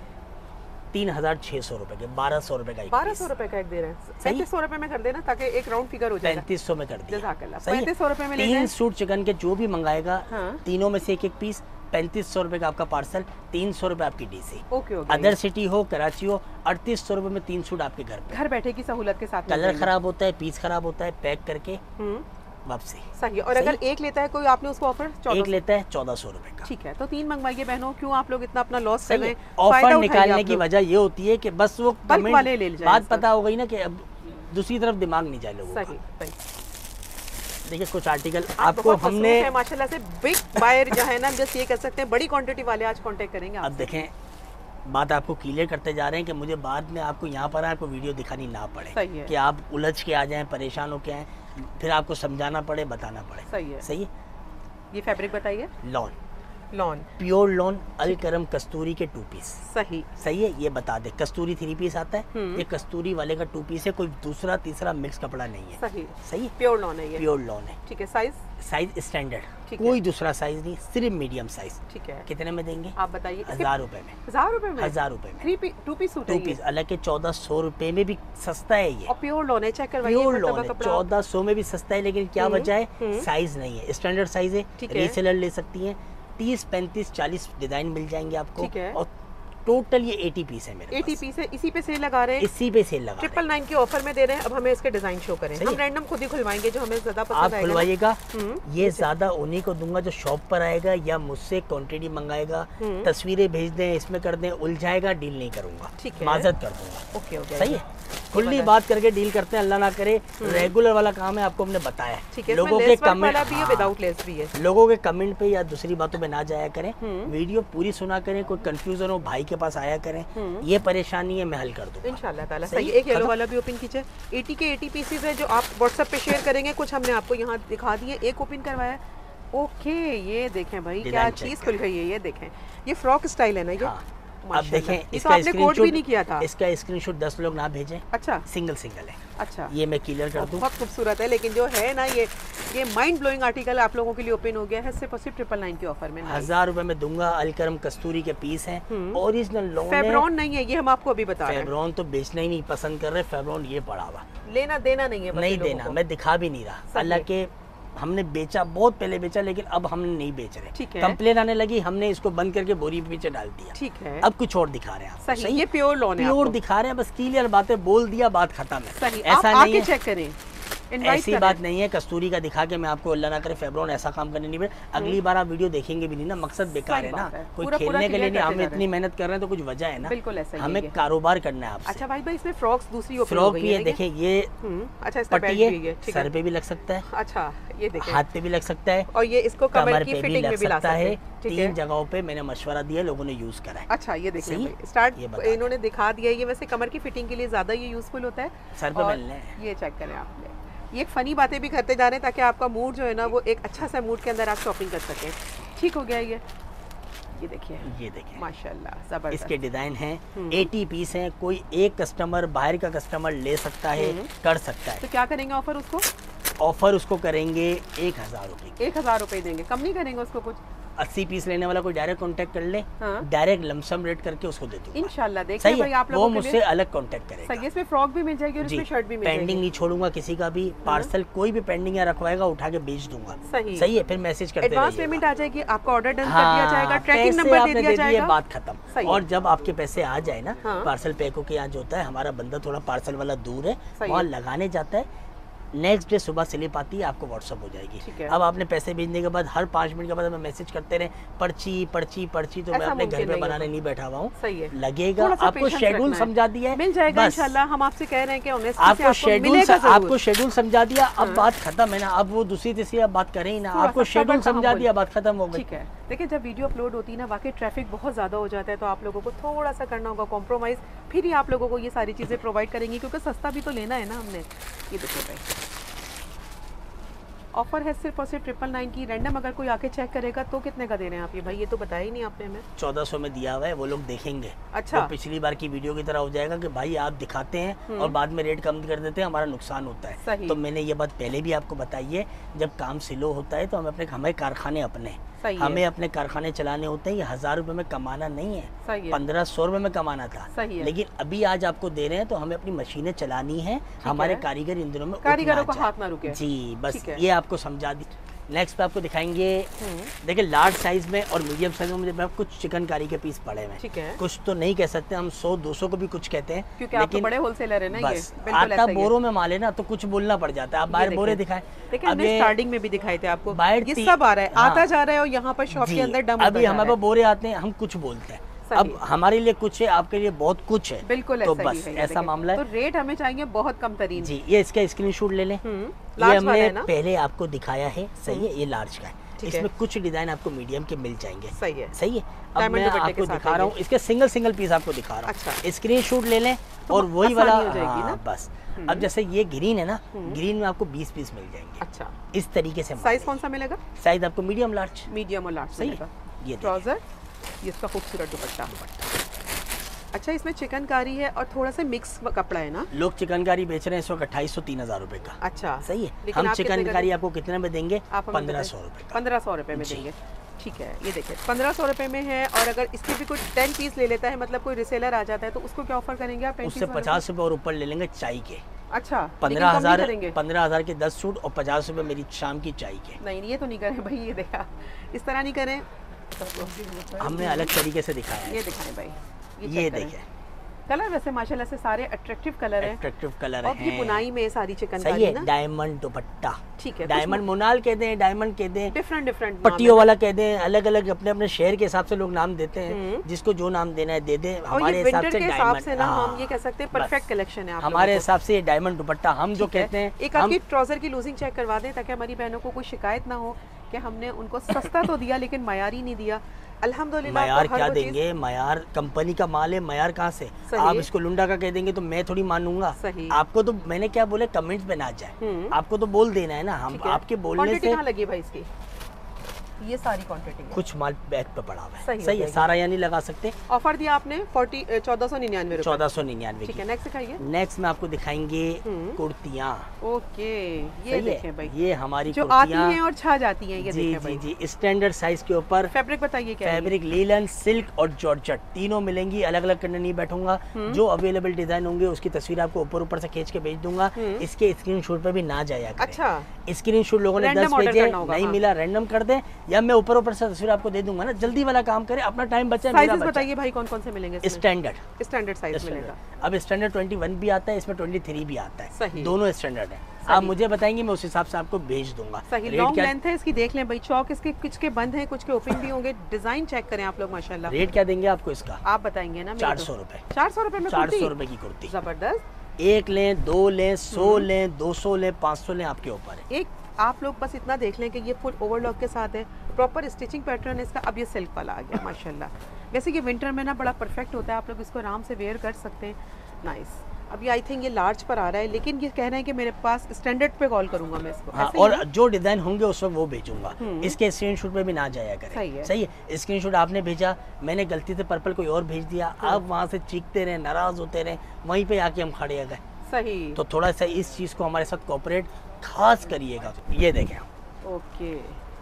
तीन हजार छह सौ रुपए के, बारह सौ रुपए का एक, बारह सौ रुपए का एक दे रहे हैं। पैंतीस सौ रुपए में कर देना ताकि एक राउंड फिगर हो जाए। पैंतीस सौ में कर दिया, पैंतीस सौ रुपए में तीन सूट चिकन के जो भी मंगाएगा, हाँ। तीनों में से एक एक पीस, पैंतीस सौ रुपए का आपका पार्सल, तीन सौ रुपए आपकी DC. Okay okay. Other city हो, कराची हो, अड़तीस सौ रुपए में तीन सूट आपके घर पे, घर बैठे की सहूलत के साथ। कलर खराब होता है, पीस खराब होता है, पैक करके वापसी। सही। और अगर एक लेता है कोई, आपने उसको ऑफर एक लेता है चौदह सौ रुपए का, ठीक है, तो तीन मंगवाइए बहनों, क्यों आप लोग इतना अपना लॉस कर रहे हैं? ऑफर निकालने की वजह ये होती है कि बस वो बल्क वाले ले जाएं, बात पता हो गई ना कि अब दूसरी तरफ दिमाग नहीं जाए लोगों का। सही सही। देखिए कुछ आर्टिकल आपको हमने माशाल्लाह से बिग बायर जो है ना, जस्ट ये कह सकते हैं बड़ी क्वांटिटी वाले आज कांटेक्ट करेंगे। अब देखें, बात आपको क्लियर करते जा रहे हैं कि मुझे बाद में आपको यहाँ पर आपको वीडियो दिखानी ना पड़े, कि आप उलझ के आ जाएं, परेशान होके आए, फिर आपको समझाना पड़े, बताना पड़े। सही है, सही है। ये फैब्रिक बताइए, lawn, lawn pure lawn Al Karam Kasturi के टू पीस। सही सही है, ये बता दे, कस्तूरी थ्री पीस आता है, ये कस्तूरी वाले का टू पीस है, कोई दूसरा तीसरा मिक्स कपड़ा नहीं है। सही सही है, प्योर लॉन है ये, प्योर लॉन है। ठीक है। साइज साइज स्टैंडर्ड, कोई दूसरा साइज नहीं, सिर्फ मीडियम साइज। ठीक है, कितने में देंगे आप बताइए? हजार रुपए में, हजार रुपए में, हजार रुपए में three piece two piece suit, two piece अलग के चौदह सौ रुपए में भी सस्ता है ये, और प्योर लॉन है, चेक करवाइए। प्योर लॉन है, चौदह सौ में भी सस्ता है, लेकिन क्या वजह है? साइज नहीं है, स्टैंडर्ड साइज है, रीसेलर ले सकती है। तीस पैंतीस चालीस डिजाइन मिल जाएंगे आपको, और टोटल ये अस्सी पीस है मेरे अस्सी पीस है, इसी पे सेल लगा रहे हैं, इसी पे सेल लगा ट्रिपल नाइन के ऑफर में दे रहे हैं। अब हमें इसके डिजाइन शो करें, हम रैंडम खुद ही खुलवाएंगे जो हमें ज्यादा पसंद आएगा। आप खुलवाइएगा, ये ज्यादा उन्हीं को दूंगा जो शॉप पर आएगा या मुझसे क्वांटिटी मंगाएगा, तस्वीरें भेज दें, इसमें कर दें, उलझाएगा, डील नहीं करूंगा, माजरत कर दूंगा। ओके ओके, सही है, खुली बात करके डील करते हैं, अल्लाह ना करे। रेगुलर वाला काम है, आपको हमने बताया है। लोगों के कमेंट भी है, विदाउट लेस भी है, लोगों के कमेंट पे या दूसरी बातों पे ना जाया करें, वीडियो पूरी सुना करें, कोई कंफ्यूजन हो भाई के पास आया करें, ये परेशानी है मैं हल कर दूंगा इंशाल्लाह ताला। सही, एक येलो वाला भी ओपन कीजिए। अस्सी के अस्सी पीसेस है जो आप व्हाट्सएप पे शेयर करेंगे, कुछ हमने आपको यहाँ दिखा दिए, एक ओपन करवाया। ओके, ये देखें भाई क्या चीज खुल गई है, ये देखें, ये फ्रॉक स्टाइल है ना ये। अब देखें, इसका स्क्रीनशॉट भी नहीं किया था, इसका स्क्रीनशॉट दस लोग ना भेजें। अच्छा, सिंगल सिंगल है। अच्छा, ये मैं क्लियर कर दूं। बहुत खूबसूरत है, लेकिन जो है ना ये ये माइंड ब्लोइंग आर्टिकल आप लोगों के लिए ओपन हो गया है, सिर्फ और सिर्फ ट्रिपल नाइन के ऑफर में। हजार रुपए में दूंगा। अलकरम कस्तूरी के पीस हैं, ओरिजिनल लोन है, फेब्रॉन नहीं है, ये हम आपको अभी बता रहे हैं। फेब्रॉन तो बेचना ही नहीं पसंद कर रहे, फेब्रॉन ये पड़ा हुआ, लेना देना नहीं है, नहीं देना, मैं दिखा भी नहीं रहा। अल्लाह के हमने बेचा, बहुत पहले बेचा, लेकिन अब हम नहीं बेच रहे। ठीक है, कंप्लेन आने लगी, हमने इसको बंद करके बोरी पे पीछे डाल दिया। ठीक है, अब कुछ और दिखा रहे हैं आप। सही, सही? ये प्योर लोन है, प्योर दिखा रहे हैं, बस क्लियर बातें बोल दिया, बात खत्म है। सही, ऐसा नहीं है, चेक करें, ऐसी बात नहीं है। कस्तूरी का दिखा के मैं आपको अल्लाह ना करे फेब्रॉन ऐसा काम करने नहीं पड़े। अगली बार आप वीडियो देखेंगे भी नहीं ना, मकसद बेकार है ना, कोई खेलने के लिए नहीं, हम इतनी मेहनत कर रहे हैं तो कुछ वजह है ना, बिल्कुल ऐसा, हमें कारोबार करना है आपसे। अच्छा भाई भाई इसमें फ्रॉक्स दूसरी फ्रॉक भी है, देखिए ये पट्टी है, सर पे भी लग सकता है, अच्छा ये देखिए हाथ पे भी लग सकता है, और ये इसको कमर की फिटिंग में भी लग सकता है। तीन जगहों पे मैंने मशवरा दिया, लोगों ने यूज करा है। अच्छा, ये देखिए स्टार्ट इन्होंने दिखा दिया, ये वैसे कमर की फिटिंग के लिए ज्यादा ये यूजफुल होता है, सर पे मिलने। ये चेक करें आप, ये फनी बातें भी करते जा रहे हैं ताकि आपका मूड जो है ना वो एक अच्छा सा मूड के अंदर आप शॉपिंग कर सकें। ठीक हो गया ये ये देखिए, ये देखिए माशाल्लाह जबरदस्त। इसके डिजाइन हैं, अस्सी पीस हैं, कोई एक कस्टमर बाहर का कस्टमर ले सकता है, कर सकता है। तो क्या करेंगे ऑफर उसको? ऑफर उसको करेंगे एक हजार रुपए एक हजार रुपए देंगे, कम नहीं करेंगे उसको कुछ? अस्सी पीस लेने वाला कोई डायरेक्ट कांटेक्ट कर ले, डायरेक्ट लमसम रेट करके उसको दे दूंगा इंशाल्लाह। देखिए भाई आप लोगों वो मुझसे अलग कांटेक्ट करेगा। सही, इसमें फ्रॉक भी मिल जाएगी और इसमें शर्ट भी मिल जाएगी। पेंडिंग नहीं छोड़ूंगा किसी का भी पार्सल, कोई भी पेंडिंग या रखवाएगा उठा के बेच दूंगा। सही सही है, फिर मैसेज करते एडवांस पेमेंट आ जाएगी, आपका ऑर्डर डन कर दिया जाएगा, ट्रैकिंग नंबर दे दिया जाएगा, बात खत्म। और जब आपके पैसे आ जाए ना, पार्सल पैको के यहाँ जो होता है, हमारा बंदा थोड़ा पार्सल वाला दूर है, वहाँ लगाने जाता है, नेक्स्ट डे सुबह स्लिप आती है, आपको व्हाट्सअप हो जाएगी। अब आपने पैसे भेजने के बाद हर पाँच मिनट के बाद हमें मैसेज करते रहे पर्ची पर्ची पर्ची, तो मैं अपने घर पे बनाने नहीं बैठा हुआ हूँ, लगेगा। आपको शेड्यूल समझा दिया है, मिल जाएगा इंशाल्लाह। हम आपसे कह रहे हैं कि आपको शेड्यूल आपको शेड्यूल समझा दिया, अब बात खत्म है ना, अब वो दूसरी तीसरी अब बात करें ही ना, आपको शेड्यूल समझा दिया, बात खत्म हो गई। ठीक है, देखिए जब वीडियो अपलोड होती है ना, वाकई ट्रैफिक बहुत ज्यादा हो जाता है, तो आप लोगों को थोड़ा सा करना होगा कॉम्प्रोमाइज, फिर ही आप लोगों को ये सारी चीजें प्रोवाइड करेंगी, क्योंकि सस्ता भी तो लेना है ना हमने। ये देखो भाई ऑफर है सिर्फ और सिर्फ ट्रिपल नाइन की। रैंडम अगर कोई आके चेक करेगा तो कितने का दे रहे हैं आप ये भाई? ये तो बताया ही नहीं आपने हमें। चौदह सौ में दिया हुआ है, वो लोग देखेंगे। अच्छा, तो पिछली बार की वीडियो की तरह हो जाएगा कि भाई आप दिखाते हैं और बाद में रेट कम कर देते हैं, हमारा नुकसान होता है। तो मैंने ये बात पहले भी आपको बताई है, जब काम स्लो होता है तो हमें अपने हमें कारखाने अपने हमें अपने कारखाने चलाने होते हैं। ये हजार रुपए में कमाना नहीं है, पंद्रह सौ रुपए में कमाना था, लेकिन अभी आज आपको दे रहे हैं तो हमें अपनी मशीनें चलानी है, हमारे कारीगर इन दिनों में कारीगरों का हाथ ना रुके। जी बस ये आपको समझा दी। नेक्स्ट पे आपको दिखाएंगे, देखिए लार्ज साइज में और मीडियम साइज में मुझे कुछ चिकनकारी के पीस पड़े हुए हैं। कुछ तो नहीं कह सकते हम, सौ दो सौ को भी कुछ कहते हैं, क्योंकि आप तो बड़े होलसेलर है ना। बस आता बोरों में माल है ना, तो कुछ बोलना पड़ जाता है। आप बाहर बोरे दिखाएं, देखिए स्टार्टिंग में भी दिखाए थे आपको, ये सब आ रहा है, आता जा रहा है, और यहाँ पर शॉप के अंदर डंप। अभी हमारे पास बोरे आते हैं, हम कुछ बोलते हैं, अब हमारे लिए कुछ है, आपके लिए बहुत कुछ है। बिल्कुल तो बस ऐसा मामला है। तो रेट हमें चाहिए बहुत कम तरीन। जी ये इसका स्क्रीनशॉट ले लें, ये हमने पहले आपको दिखाया है, सही है, ये लार्ज का है। इसमें कुछ डिजाइन आपको मीडियम के मिल जाएंगे। सही है, सही है। अब मैं आपको दिखा रहा हूँ, इसके सिंगल सिंगल पीस आपको दिखा रहा हूँ, स्क्रीनशॉट ले लें और वही वाला बस। अब जैसे ये ग्रीन है ना, ग्रीन में आपको बीस पीस मिल जाएंगे। अच्छा, इस तरीके से। साइज कौन सा मिलेगा? साइज आपको मीडियम लार्ज, मीडियम और लार्ज मिलेगा। ये ट्राउजर, ये इसका खूबसूरत दुपट्टा। अच्छा, इसमें चिकनकारी है और थोड़ा सा मिक्स कपड़ा है ना। लोग चिकनकारी बेच रहे हैं इस वक्त अट्ठाईस सौ तीन हजार रुपए का। अच्छा सही है। हम चिकनकारी आपको कितने में देंगे? पंद्रह सौ रुपए पंद्रह सौ रुपए में देंगे। ठीक है, ये देखिए पंद्रह सौ रुपए में है। और अगर इसके भी कुछ टेन पीस ले लेता है, मतलब कोई रिसेलर आ जाता है, तो उसको क्या ऑफर करेंगे आप? उससे पचास रुपए और ऊपर ले लेंगे चाय के। अच्छा, पंद्रह हजार पंद्रह हजार के दस सूट और पचास रुपए मेरी शाम की चाय के। नहीं ये तो नहीं करें भाई, ये देखा इस तरह नहीं करें, हमने अलग तरीके से दिखाया है। ये दिखाएं भाई, ये देखिए कलर वैसे माशाल्लाह से सारे अट्रैक्टिव कलर हैं, अट्रैक्टिव कलर हैं। और ये बुनाई में सारी चिकनकारी है ना, डायमंड दुपट्टा, ठीक है, डायमंड मोनाल कह दें, डायमंड कह दें, डिफरेंट डिफरेंट पट्टियों वाला कह दें, अलग अलग अपने अपने शहर के हिसाब से लोग नाम देते हैं, जिसको जो नाम देना है दे दें। हमारे हिसाब से डायमंड से ना हम ये कह सकते हैं परफेक्ट कलेक्शन है हमारे हिसाब से। डायमंड दुपट्टा हम जो कहते हैं, एक आपकी ट्राउजर की लूजिंग चेक करवा दें ताकि हमारी बहनों को कोई शिकायत ना हो कि हमने उनको सस्ता तो दिया लेकिन मयारी नहीं दिया। अल्हम्दुलिल्लाह मयार क्या देंगे, मयार कंपनी का माल है, मयार कहाँ से? आप इसको लुंडा का कह देंगे तो मैं थोड़ी मानूंगा। आपको तो मैंने क्या बोले कमेंट्स पे ना जाए, आपको तो बोल देना है ना। हम आपके बोलने से लगी भाई इसकी ये सारी क्वांटिटी कुछ माल बैग पे पड़ा हुआ है, सही, सही है, सारा यहाँ नहीं लगा सकते। ऑफर दिया आपने चौदह सौ निन्यानवे चौदह सौ निन्यानवे ठीक है। नेक्स्ट दिखाइए। नेक्स्ट में आपको दिखाएंगे कुर्तियाँ। ओके ये देखें भाई, ये हमारी जो आती हैं और छा जाती हैं। ये जी जी जी स्टैंडर्ड साइज के ऊपर। फैब्रिक बताइए क्या? फैब्रिक लीलन, सिल्क और जॉर्जेट तीनों मिलेंगी। अलग अलग करने नहीं बैठूंगा, जो अवेलेबल डिजाइन होंगे उसकी तस्वीर आपको ऊपर ऊपर से खींच के भेज दूंगा। इसके स्क्रीनशॉट पे भी ना जाया करें। अच्छा स्क्रीनशॉट लोगों ने दस भेजे, नहीं मिला रैंडम कर दे, या मैं ऊपर ऊपर से तस्वीर आपको दे दूंगा ना। जल्दी वाला काम करें, अपना टाइम बचा। साइजेस बताइए भाई कौन कौन से मिलेंगे? स्टैंडर्ड स्टैंडर्ड साइज मिलेगा। अब स्टैंडर्ड इक्कीस भी आता है, इसमें तेईस भी आता है, सही। दोनों स्टैंडर्ड है। आप मुझे बताएंगे, मैं उस हिसाब से आपको भेज दूंगा। सही लॉन्ग लेंथ है इसकी, देख लें भाई। चौक इसके कुछ के बंद हैं, कुछ के ओपन भी होंगे। डिजाइन चेक करें आप लोग माशाल्लाह। रेट क्या देंगे आपको इसका? आप बताएंगे ना। चार सौ रुपए चार सौ रुपए में चार सौ रुपए की कुर्ती, जबरदस्त। एक लें, दो लें, सौ लें, दो सौ लें, पाँच सौ लें, आपके ऊपर है। एक आप लोग बस इतना देख लें कि ये फुल ओवरलॉक के साथ है, प्रॉपर स्टिचिंग पैटर्न है इसका। अब ये सिल्क वाला आ गया माशाल्लाह। वैसे ये विंटर में ना बड़ा परफेक्ट होता है, आप लोग इसको आराम से वेयर कर सकते हैं। नाइस। अभी आई थिंक ये लार्ज पर आ रहा है, लेकिन ये कह रहे हैं कि मेरे पास स्टैंडर्ड पे कॉल करूंगा मैं इसको। हाँ, और जो डिजाइन होंगे उस वक्त वो भेजूंगा। इसके स्क्रीनशॉट पे भी ना जाया करें। सही है, सही है। स्क्रीनशॉट आपने भेजा, मैंने गलती से पर्पल कोई और भेज दिया, आप वहाँ से चीखते रहे, नाराज होते रहे, वहीं पे आके हम खड़े आ गए। सही। तो थोड़ा सा इस चीज को हमारे साथ कोऑपरेट खास करिएगा। ये देखें, ओके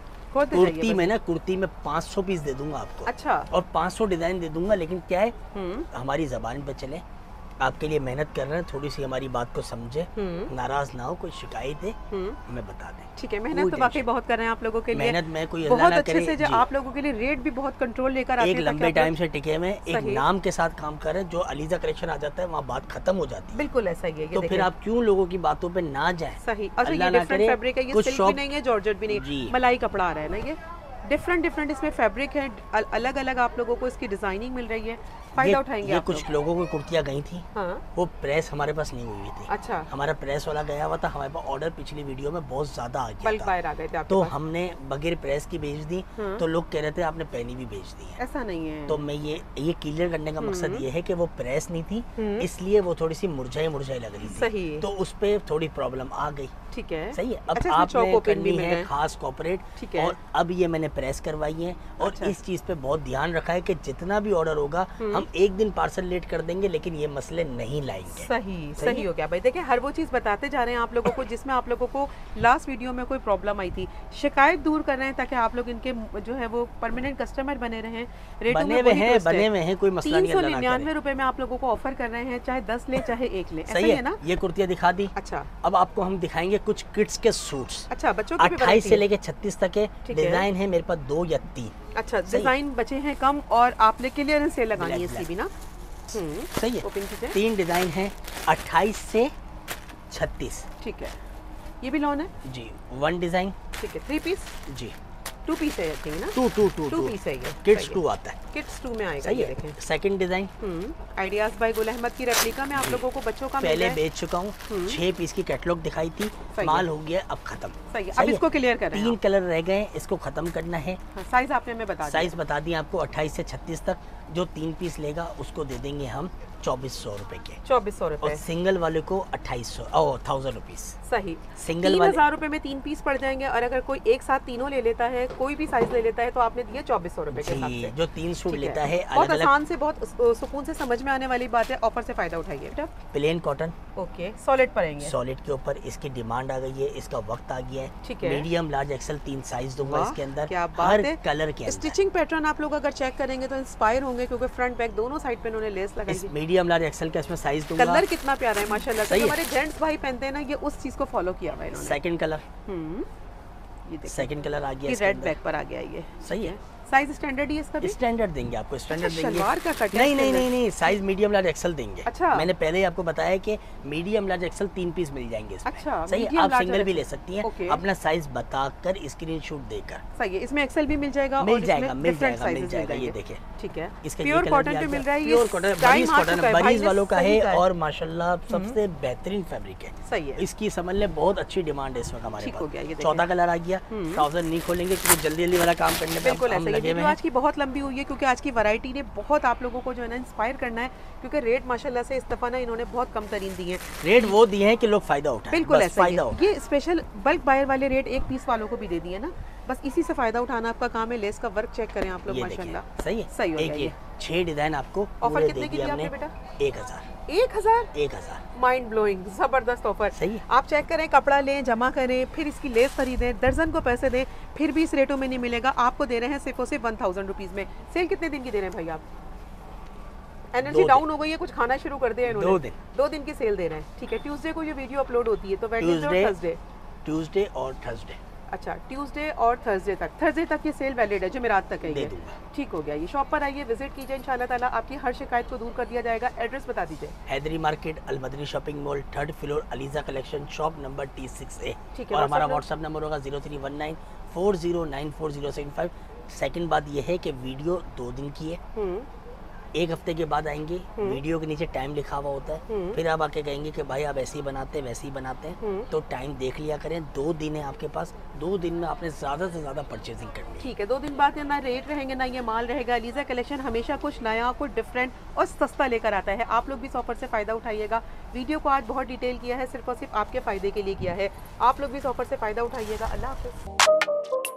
कुर्ती में ना, कुर्ती में पाँच सौ पीस दे दूंगा आपको। अच्छा। और पाँच सौ डिजाइन दे दूंगा, लेकिन क्या है हमारी जबान पे चले, आपके लिए मेहनत कर रहे हैं, थोड़ी सी हमारी बात को समझे, नाराज ना हो, कोई शिकायत है हमें बता दें। ठीक है, मेहनत तो वाकई बहुत कर रहे हैं आप लोगों के लिए। मेहनत में कोई बहुत अच्छे से जो आप लोगों के लिए रेट भी बहुत कंट्रोल लेकर आते हैं। एक लंबे टाइम से टिके हुए, एक नाम के साथ काम कर रहे हैं। जो अलीजा कलेक्शन आ जाता है वहाँ बात खत्म हो जाती है। बिल्कुल ऐसा ही है। तो फिर आप क्यों लोगों की बातों पे ना जाए। सही। अच्छा, ये डिफरेंट फैब्रिक है, ये सिल्क भी नहीं है, जॉर्जेट भी नहीं, मलाई कपड़ा आ रहा है ना। ये डिफरेंट डिफरेंट इसमें फैब्रिक है, अलग अलग आप लोगों को इसकी डिजाइनिंग मिल रही है। फायदा उठाएंगे ये आप कुछ लोगों को कुर्तियाँ गई थी, हाँ। वो प्रेस हमारे पास नहीं हुई थी। अच्छा। हमारा प्रेस वाला गया हुआ था, हमारे पास ऑर्डर पिछली वीडियो में बहुत ज्यादा आ गया बल्क बायर आ गए थे तो हमने बगैर प्रेस की भेज दी। हाँ। तो लोग कह रहे थे आपने पहनी भी भेज दी है। ऐसा नहीं है। तो मैं ये ये क्लियर करने का मकसद ये है कि वो प्रेस नहीं थी, इसलिए वो थोड़ी सी मुरझाई मुरझाई लग रही थी। सही। तो उस पे थोड़ी प्रॉब्लम आ गई। ठीक है, सही है। अब आपने करनी है खास कॉपरेट। ठीक है। और अब ये मैंने प्रेस करवाई है, और इस चीज पे बहुत ध्यान रखा है कि जितना भी ऑर्डर होगा हम एक दिन पार्सल लेट कर देंगे, लेकिन ये मसले नहीं लाएंगे। सही सही, सही हो गया भाई। देखिए हर वो चीज बताते जा रहे हैं आप लोगों को जिसमें आप लोगों को लास्ट वीडियो में कोई प्रॉब्लम आई थी। शिकायत दूर कर रहे हैं ताकि आप लोग इनके जो है वो परमानेंट कस्टमर बने रहे। रेटों में बने हैं, बने हुए हैं, कोई मसला नहीं। तीन सौ निन्यानवे रुपए में आप लोगों को ऑफर कर रहे हैं, चाहे दस ले चाहे एक ले। सही है ना। ये कुर्तियाँ दिखा दी। अच्छा, अब आपको हम दिखाएंगे कुछ किड्स के सूट्स। अच्छा, बच्चों के अट्ठाईस से लेके छत्तीस तक के डिजाइन है मेरे पास, दो या तीन। अच्छा, डिजाइन बचे हैं कम, और आपने क्लियरेंस सेल लगानी है इसकी भी ना। सही है। तीन डिजाइन है अट्ठाईस से छत्तीस। ठीक है, ये भी लॉन है जी। One design. ठीक है, थ्री पीस जी, टू पीस है थी ना। Two two two two piece है ये। किड्स टू आता है, किड्स टू में आएगा। सही है। देखें second design ideas bye Gul Ahmed की रेप्लिका में आप लोगों को बच्चों का पहले बेच चुका हूँ। छह पीस की कैटलॉग दिखाई थी, माल हो गया अब खत्म। सही है, अब इसको क्लियर कर रहे हैं। तीन कलर रह गए, इसको खत्म करना है। साइज आपने में बता साइज बता दिया आपको, अट्ठाईस से छत्तीस तक। जो तीन पीस लेगा उसको दे देंगे हम चौबीस सौ रुपए के। चौबीस सौ रुपए। और सिंगल वाले को अट्ठाईस सौ और थाउजेंड रुपीज। सही। सिंगल तीन हजार रुपए में तीन पीस पड़ जाएंगे, और अगर कोई एक साथ तीनों ले लेता है, कोई भी साइज ले लेता है, तो आपने दिए चौबीस सौ रुपए के हिसाब से। जो तीन सूट लेता है, बहुत आसान से, बहुत सुकून से समझ में आने वाली बात है। ऑफर से फायदा उठाइए। प्लेन कॉटन, ओके, सॉलिड पड़ेंगे। सॉलिड के ऊपर इसकी डिमांड आ गई है, इसका वक्त आ गया है। ठीक है। मीडियम, लार्ज, एक्सेल तीन साइज दूंगा इसके अंदर। क्या बात है। कलर के स्टिचिंग पैटर्न आप लोग अगर चेक करेंगे तो इंस्पायर होंगे, क्योंकि फ्रंट बैक दोनों साइड पे उन्होंने लेस लगाई है। मीडियम, लार्ज, एक्सेल का इसमें साइज दूंगा। कलर कितना प्यारा है माशाल्लाह से। हमारे जेंट्स भाई पहनते हैं ना, ये उस चीज को फॉलो किया हुआ है। सेकंड कलर, हम्म, ये देखिए सेकंड कलर आ गया, रेड बैक पर आ गया। ये सही है। साइज स्टैंडर्ड ही इसका भी? स्टैंडर्ड देंगे आपको, स्टैंडर्ड अच्छा, देंगे। शलवार का कट नहीं नहीं नहीं नहीं साइज मीडियम लार्ज एक्सल देंगे। अच्छा, मैंने पहले ही आपको बताया कि मीडियम लार्ज एक्सल तीन पीस मिल जाएंगे इसमें। अच्छा, सही, आप सिंगल भी ले सकती हैं अपना साइज बताकर स्क्रीनशॉट देकर। सही है, इसमें एक्सल भी मिल जाएगा, मिल जाएगा मिल जाएगा मिल जाएगा। ये देखिए, ठीक है, इसका प्योर कॉटन पे मिल रहा है, pure cotton, Bareeze cotton Bareeze वालों का है और माशाल्लाह सबसे बेहतरीन फैब्रिक है। सही है, इसकी समझ ले बहुत अच्छी डिमांड है इस वक्त हमारे पास। चौदह कलर आ गया, ट्राउजर नहीं खोलेंगे क्योंकि जल्दी जल्दी वाला काम करने पे बिल्कुल ऐसा ही। आज की बहुत लंबी हुई है क्योंकि आज की वैरायटी ने बहुत आप लोगों को जो है ना इंस्पायर करना है, क्योंकि रेट माशाल्लाह से इस दफा ना इन्होंने बहुत कम तरीन दिए हैं। रेट वो दिए हैं कि लोग फायदा उठाएं। बिल्कुल ऐसा ही है। ये स्पेशल बल्क बायर वाले रेट एक पीस वालों को भी दे दिए ना, बस इसी से फायदा उठाना आपका काम है। लेस का वर्क चेक करें आप लोग, माशाल्लाह सही है। सही हो गया। छह डिजाइन आपको ऑफर कितने की दी आपने बेटा? एक हजार एक हजार एक हजार माइंड ब्लोइंग, जबरदस्त ऑफर। सही है। आप चेक करें, कपड़ा लें, जमा करें, फिर इसकी लेस खरीदें, दर्जन को पैसे दें, फिर भी इस रेटों में नहीं मिलेगा। आपको दे रहे हैं सिर्फ और सिर्फ वन थाउजेंड रुपीज में। सेल कितने दिन की दे रहे हैं भाई आप? एनर्जी डाउन हो गई है, कुछ खाना शुरू कर दिया इन्होंने। दो दिन दो दिन की सेल दे रहे हैं, ठीक है। ट्यूसडे को ये वीडियो अपलोड होती है, तो वेडनेसडे और थर्सडे ट्यूसडे और थर्सडे अच्छा, ट्यूसडे और थर्सडे तक थर्सडे तक ये सेल वैलिड है, जुमेरात तक है ये। ठीक हो गया। ये शॉप पर आइए, विजिट कीजिए, इंशाल्लाह ताला आपकी हर शिकायत को दूर कर दिया जाएगा। एड्रेस बता दीजिए। Haidari market, Almadni shopping mall, third floor, Aliza collection, shop number T six A. ठीक है। और हमारा व्हाट्सएप नंबर होगा zero three one nine four zero nine four zero seven five. Second बात यह है कि वीडियो दो दिन की है, एक हफ्ते के बाद आएंगे, वीडियो के नीचे टाइम लिखा हुआ होता है, फिर आप आके कहेंगे कि भाई आप ऐसे ही बनाते हैं वैसे ही बनाते हैं, तो टाइम देख लिया करें। दो दिन है आपके पास, दो दिन में आपने ज्यादा से ज्यादा परचेजिंग करनी है। ठीक है, दो दिन बाद ना रेट रहेंगे ना ये माल रहेगा। अलीजा कलेक्शन हमेशा कुछ नया, कुछ डिफरेंट और सस्ता लेकर आता है। आप लोग भी इस ऑफर से फायदा उठाइएगा। वीडियो को आज बहुत डिटेल किया है, सिर्फ और सिर्फ आपके फायदे के लिए किया है। आप लोग भी इस ऑफर से फायदा उठाइएगा। अल्लाह हाफिज़।